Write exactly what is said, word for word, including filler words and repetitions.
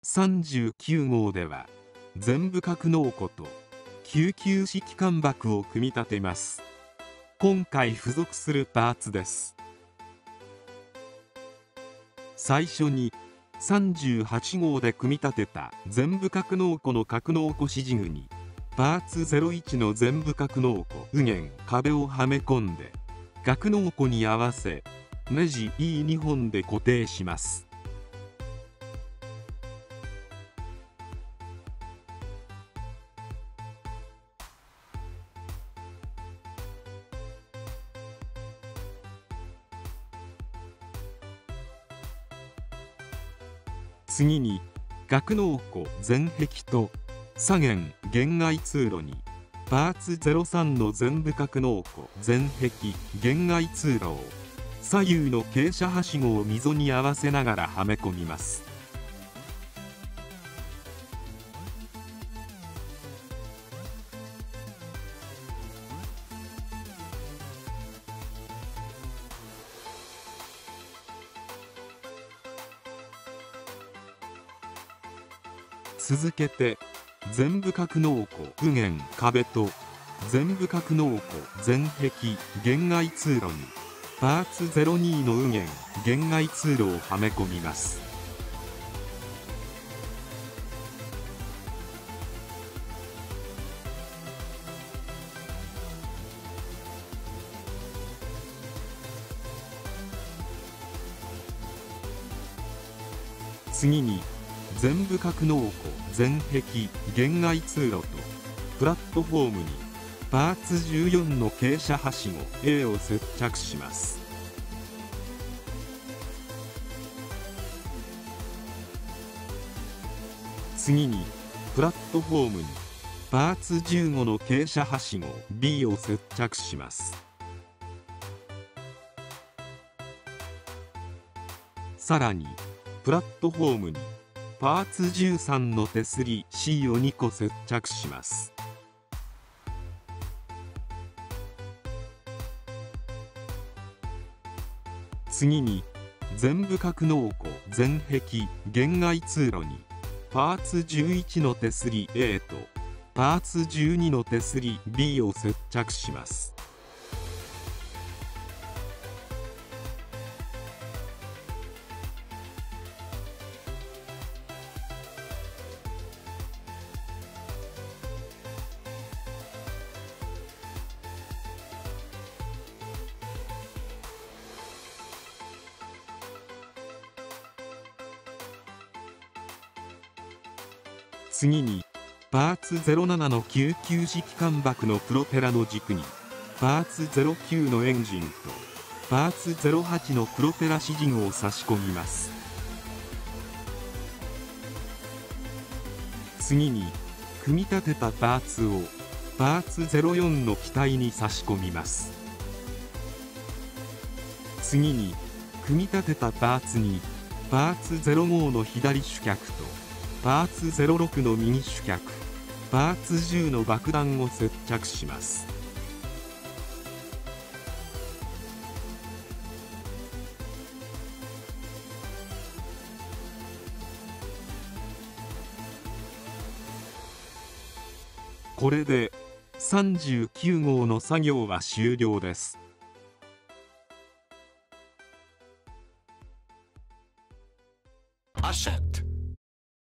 さんじゅうきゅうごうでは全部格納庫と救急式間爆を組み立てます。今回付属するパーツです。最初にさんじゅうはちごうで組み立てた全部格納庫の格納庫支持具にパーツゼロいちの全部格納庫右舷壁をはめ込んで格納庫に合わせネジ イーに 本で固定します。次に格納庫全壁と左舷玄外通路にパーツゼロさんの全部格納庫全壁玄外通路を左右の傾斜はしごを溝に合わせながらはめ込みます。続けて全部格納庫右舷壁と全部格納庫全壁玄外通路にパーツゼロにの右舷玄外通路をはめ込みます。次に全部格納庫全壁玄外通路とプラットフォームにパーツじゅうよんの傾斜はしご エー を接着します。次にプラットフォームにパーツじゅうごの傾斜はしご ビー を接着します。さらにプラットフォームにパーツじゅうさんの手すり シー をにこ接着します。次に全部格納庫全壁玄外通路にパーツじゅういちの手すり エー とパーツじゅうにの手すり ビー を接着します。次にパーツゼロななの救急式間爆のプロペラの軸にパーツゼロきゅうのエンジンとパーツゼロはちのプロペラ支持具を差し込みます。次に組み立てたパーツをパーツゼロよんの機体に差し込みます。次に組み立てたパーツにパーツゼロごの左主脚とパーツゼロろくの右主脚パーツじゅうの爆弾を接着します。これでさんじゅうきゅうごうの作業は終了です。